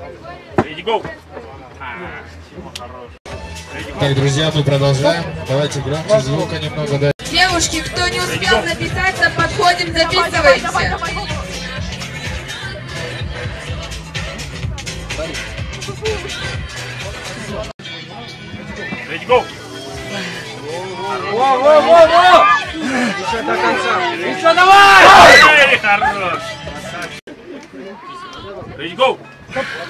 Ready, go. Так, друзья, мы продолжаем. Давайте громче звука немного дать. Девушки, кто не успел записаться, подходим, записываемся. Ready, go. Во! Еще до конца. Еще давай! Хорош. Ready, go.